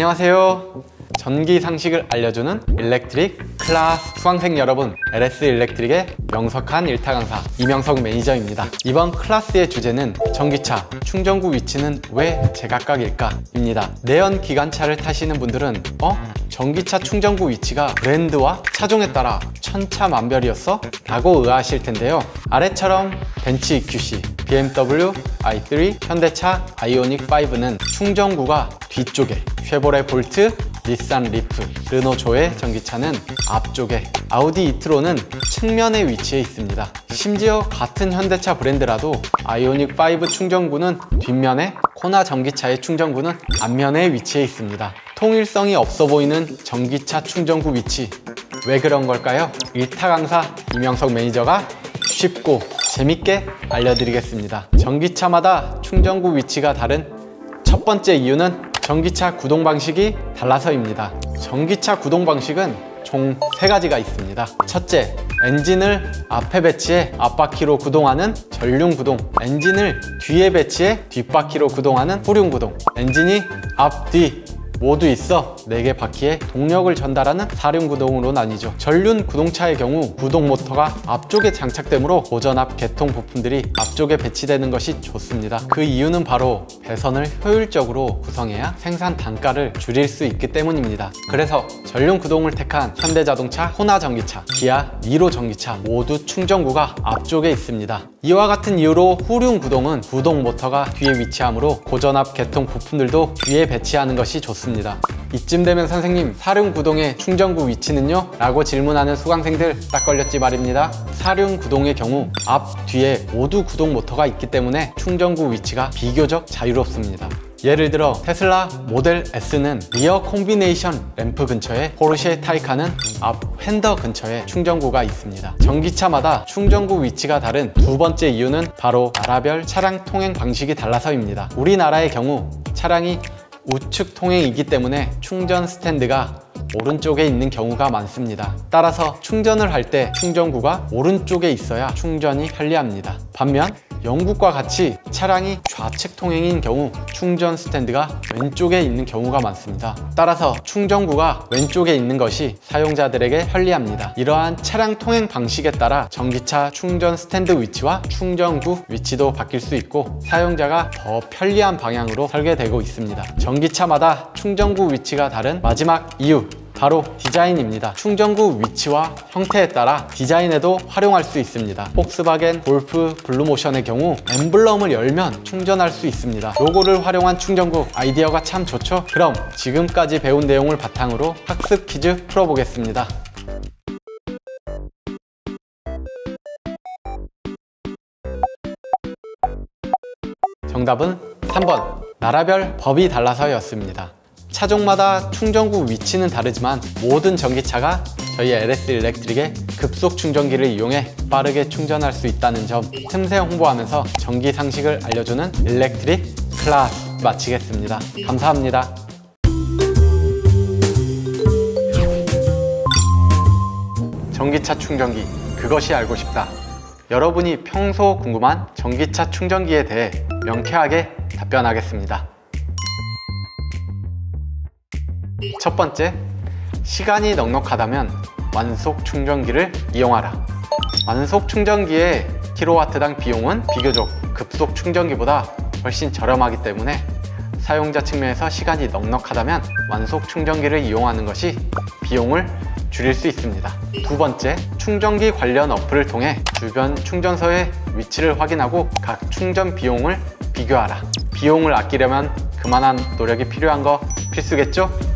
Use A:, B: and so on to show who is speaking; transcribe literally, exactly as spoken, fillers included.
A: 안녕하세요. 전기 상식을 알려주는 일렉트릭 클래스 수강생 여러분, 엘에스 일렉트릭의 명석한 일타 강사 이명석 매니저입니다. 이번 클래스의 주제는 전기차 충전구 위치는 왜 제각각일까? 입니다. 내연 기관차를 타시는 분들은 어? 전기차 충전구 위치가 브랜드와 차종에 따라 천차만별이었어? 라고 의아하실 텐데요. 아래처럼 벤츠 이큐씨, 비엠더블유 아이 쓰리, 현대차 아이오닉 파이브는 충전구가 뒤쪽에, 쉐보레 볼트, 닛산 리프, 르노 조의 전기차는 앞쪽에, 아우디 이트론은 측면에 위치해 있습니다. 심지어 같은 현대차 브랜드라도 아이오닉 파이브 충전구는 뒷면에, 코나 전기차의 충전구는 앞면에 위치해 있습니다. 통일성이 없어 보이는 전기차 충전구 위치, 왜 그런 걸까요? 일타 강사 이명석 매니저가 쉽고 재밌게 알려드리겠습니다. 전기차마다 충전구 위치가 다른 첫 번째 이유는 전기차 구동 방식이 달라서입니다. 전기차 구동 방식은 총 세 가지가 있습니다. 첫째, 엔진을 앞에 배치해 앞바퀴로 구동하는 전륜 구동, 엔진을 뒤에 배치해 뒷바퀴로 구동하는 후륜 구동, 엔진이 앞, 뒤 모두 있어 네 개 바퀴에 동력을 전달하는 사륜 구동으로 나뉘죠. 전륜 구동차의 경우 구동 모터가 앞쪽에 장착되므로 고전압 개통 부품들이 앞쪽에 배치되는 것이 좋습니다. 그 이유는 바로 배선을 효율적으로 구성해야 생산 단가를 줄일 수 있기 때문입니다. 그래서 전륜 구동을 택한 현대자동차, 호나 전기차, 기아, 니로 전기차 모두 충전구가 앞쪽에 있습니다. 이와 같은 이유로 후륜 구동은 구동 모터가 뒤에 위치하므로 고전압 개통 부품들도 뒤에 배치하는 것이 좋습니다. 이쯤 되면 선생님, 사륜 구동의 충전구 위치는요? 라고 질문하는 수강생들 딱 걸렸지 말입니다. 사륜 구동의 경우 앞, 뒤에 모두 구동 모터가 있기 때문에 충전구 위치가 비교적 자유롭습니다. 예를 들어 테슬라 모델 S는 리어 콤비네이션 램프 근처에, 포르쉐 타이칸은 앞 핸더 근처에 충전구가 있습니다. 전기차마다 충전구 위치가 다른 두 번째 이유는 바로 나라별 차량 통행 방식이 달라서입니다. 우리나라의 경우 차량이 우측 통행이기 때문에 충전 스탠드가 오른쪽에 있는 경우가 많습니다. 따라서 충전을 할 때 충전구가 오른쪽에 있어야 충전이 편리합니다. 반면 영국과 같이 차량이 좌측 통행인 경우 충전 스탠드가 왼쪽에 있는 경우가 많습니다. 따라서 충전구가 왼쪽에 있는 것이 사용자들에게 편리합니다. 이러한 차량 통행 방식에 따라 전기차 충전 스탠드 위치와 충전구 위치도 바뀔 수 있고 사용자가 더 편리한 방향으로 설계되고 있습니다. 전기차마다 충전구 위치가 다른 마지막 이유, 바로 디자인입니다. 충전구 위치와 형태에 따라 디자인에도 활용할 수 있습니다. 폭스바겐 골프 블루모션의 경우 엠블럼을 열면 충전할 수 있습니다. 로고를 활용한 충전구, 아이디어가 참 좋죠? 그럼 지금까지 배운 내용을 바탕으로 학습 퀴즈 풀어보겠습니다. 정답은 삼 번 나라별 법이 달라서였습니다. 차종마다 충전구 위치는 다르지만 모든 전기차가 저희 엘에스 일렉트릭의 급속 충전기를 이용해 빠르게 충전할 수 있다는 점 틈새 홍보하면서 전기 상식을 알려주는 일렉트릭 클래스 마치겠습니다. 감사합니다. 전기차 충전기, 그것이 알고 싶다. 여러분이 평소 궁금한 전기차 충전기에 대해 명쾌하게 답변하겠습니다. 첫 번째, 시간이 넉넉하다면 완속 충전기를 이용하라. 완속 충전기의 킬로와트당 비용은 비교적 급속 충전기보다 훨씬 저렴하기 때문에 사용자 측면에서 시간이 넉넉하다면 완속 충전기를 이용하는 것이 비용을 줄일 수 있습니다. 두 번째, 충전기 관련 어플을 통해 주변 충전소의 위치를 확인하고 각 충전 비용을 비교하라. 비용을 아끼려면 그만한 노력이 필요한 거 필수겠죠?